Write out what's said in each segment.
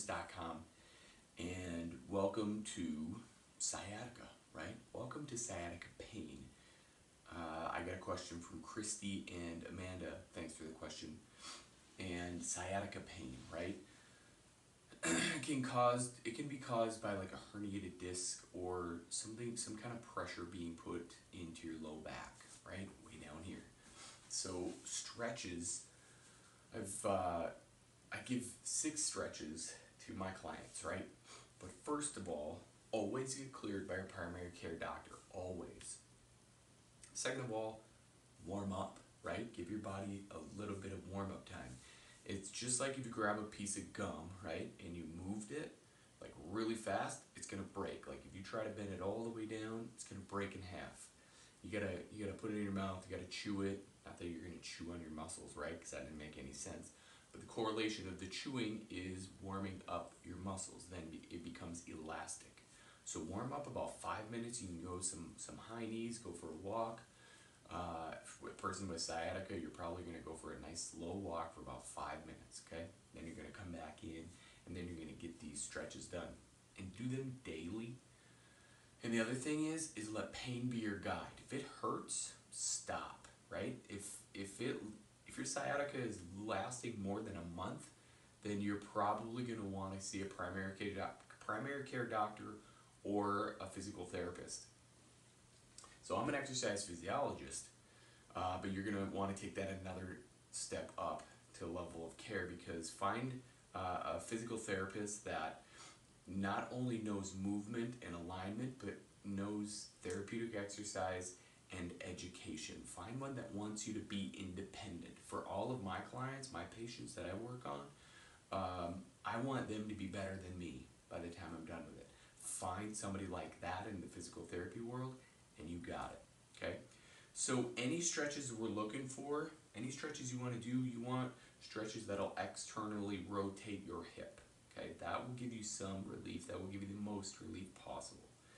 PhysioFitness.com, and welcome to sciatica, right? Welcome to sciatica pain. I got a question from Christy and Amanda. Thanks for the question. And sciatica pain, right? It can be caused by like a herniated disc or some kind of pressure being put into your low back, right? Way down here. So stretches, I give 6 stretches to my clients, right? But first of all, always get cleared by your primary care doctor, always. Second of all, warm up, right? Give your body a little bit of warm-up time. It's just like if you grab a piece of gum, right, and you moved it like really fast, it's gonna break. Like if you try to bend it all the way down, it's gonna break in half. You gotta put it in your mouth. You gotta chew it. Not that you're gonna chew on your muscles, right? Because that didn't make any sense. But the correlation of the chewing is warming up your muscles. Then it becomes elastic. So warm up about 5 minutes. You can go some high knees. Go for a walk. For a person with sciatica, you're probably going to go for a nice slow walk for about 5 minutes, okay? Then you're going to come back in, and then you're going to get these stretches done. And do them daily. And the other thing is let pain be your guide. If it hurts, stop, right? If your sciatica is lasting more than a month, then you're probably going to want to see a primary care doctor or a physical therapist. So I'm an exercise physiologist, but you're going to want to take that another step up to a level of care, because find a physical therapist that not only knows movement and alignment, but knows therapeutic exercise and education. Find one that wants you to be independent. For all of my clients, my patients that I work on, I want them to be better than me by the time I'm done with it. Find somebody like that in the physical therapy world, and you got it, okay? So any stretches we're looking for, any stretches you want to do, you want stretches that'll externally rotate your hip, okay? That will give you some relief. That will give you the most relief possible.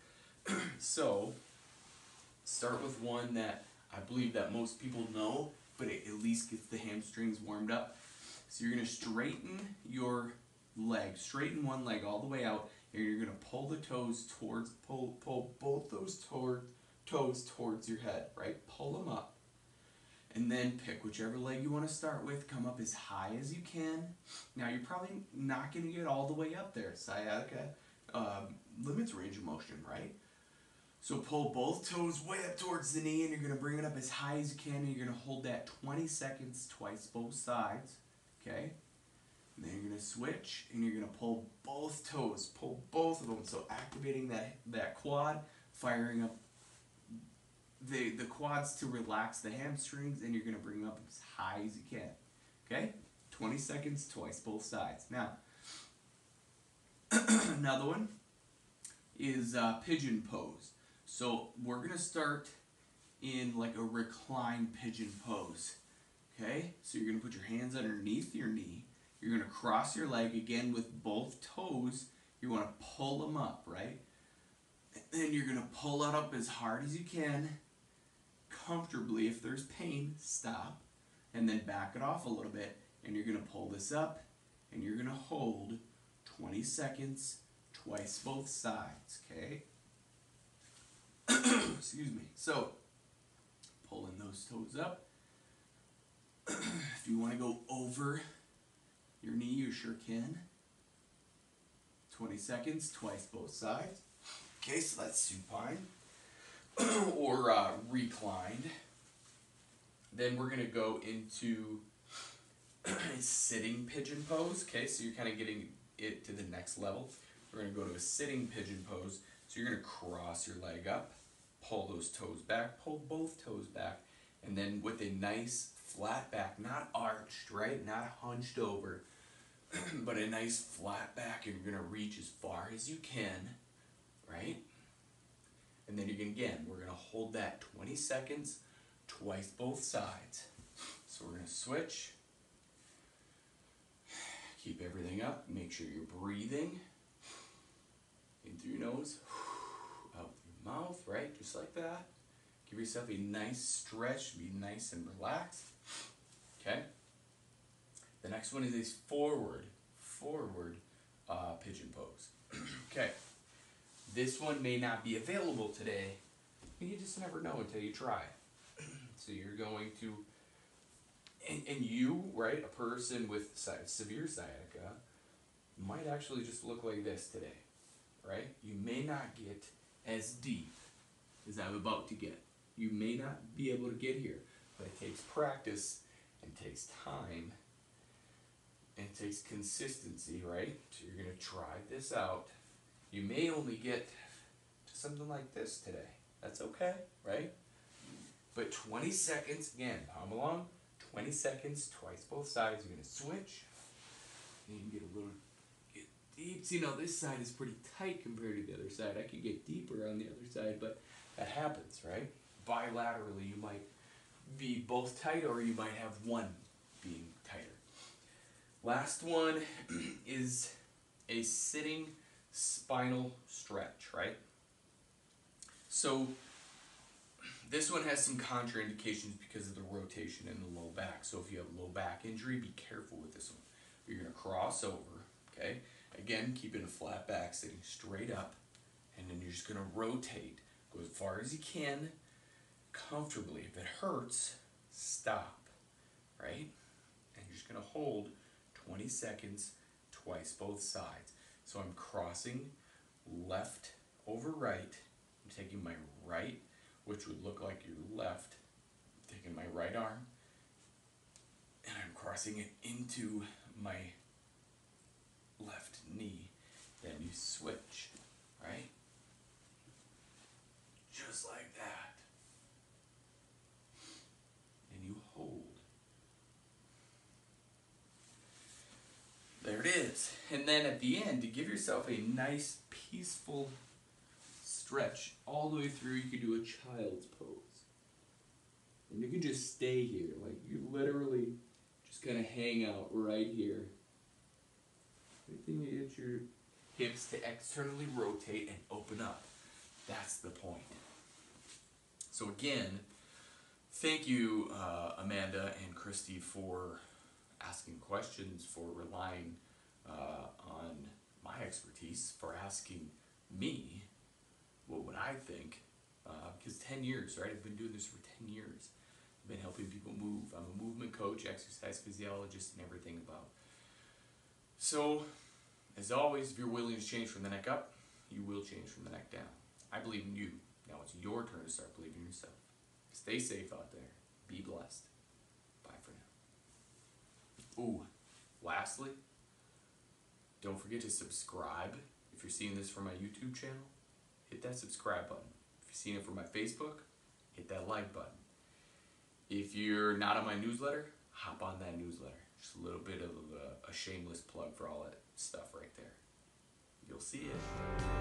So start with one that I believe that most people know, but it at least gets the hamstrings warmed up. So you're going to straighten your leg, straighten one leg all the way out, and you're going to pull the toes towards, pull both those toes towards your head, right? Pull them up. And then pick whichever leg you want to start with, come up as high as you can. Now you're probably not going to get all the way up there. Sciatica limits range of motion, right? So pull both toes way up towards the knee, and you're going to bring it up as high as you can, and you're going to hold that 20 seconds twice both sides, okay? And then you're going to switch, and you're going to pull both toes, pull both of them, so activating that quad, firing up the quads to relax the hamstrings, and you're going to bring them up as high as you can, okay? 20 seconds twice both sides. Now, another one is pigeon pose. So we're going to start in like a reclined pigeon pose, okay? So you're going to put your hands underneath your knee. You're going to cross your leg again with both toes. You want to pull them up, right? And then you're going to pull it up as hard as you can, comfortably. If there's pain, stop, and then back it off a little bit, and you're going to pull this up, and you're going to hold 20 seconds twice both sides, okay? Excuse me. So, pulling those toes up. If you want to go over your knee, you sure can. 20 seconds, twice both sides. Okay, so that's supine or reclined. Then we're going to go into a sitting pigeon pose. Okay, so you're kind of getting it to the next level. We're going to go to a sitting pigeon pose. So you're going to cross your leg up, pull those toes back, pull both toes back, and then with a nice flat back, not arched, right? Not hunched over, but a nice flat back, and you're going to reach as far as you can, right? And then we're going to hold that 20 seconds, twice both sides. So we're going to switch. Keep everything up. Make sure you're breathing in through your nose, out through your mouth, right? Just like that. Give yourself a nice stretch. Be nice and relaxed. Okay? The next one is a forward pigeon pose. Okay, this one may not be available today, but you just never know until you try. So you're going to, and you, right, a person with severe sciatica, might actually just look like this today, right? You may not get as deep as I'm about to get. You may not be able to get here, but it takes practice and takes time and it takes consistency, right? So you're going to try this out. You may only get to something like this today. That's okay, right? But 20 seconds, again, palm along, 20 seconds, twice both sides. You're going to switch. And you can get a little deep. See, now this side is pretty tight compared to the other side. I could get deeper on the other side, but that happens, right? Bilaterally, you might be both tight or you might have one being tighter. Last one is a sitting spinal stretch, right? So this one has some contraindications because of the rotation in the low back. So if you have low back injury, be careful with this one. You're going to cross over, okay? Again, keeping a flat back, sitting straight up, and then you're just going to rotate. Go as far as you can, comfortably. If it hurts, stop, right? And you're just going to hold 20 seconds, twice both sides. So I'm crossing left over right. I'm taking my right, which would look like your left, taking my right arm, and I'm crossing it into my left knee. Then you switch, right? Just like that. And you hold. There it is. And then at the end, to give yourself a nice, peaceful stretch all the way through, you could do a child's pose. And you can just stay here. Like, you literally just kind of hang out right here. Everything you get your hips to externally rotate and open up. That's the point. So again, thank you, Amanda and Christy, for asking questions, for relying on my expertise, for asking me what would I think. Because 10 years, right? I've been doing this for 10 years. I've been helping people move. I'm a movement coach, exercise physiologist, and everything about. So, as always, if you're willing to change from the neck up, you will change from the neck down. I believe in you. Now it's your turn to start believing in yourself. Stay safe out there. Be blessed. Bye for now. Ooh, lastly, don't forget to subscribe. If you're seeing this from my YouTube channel, hit that subscribe button. If you're seeing it from my Facebook, hit that like button. If you're not on my newsletter, hop on that newsletter. Just a little bit of a shameless plug for all that stuff right there. You'll see it.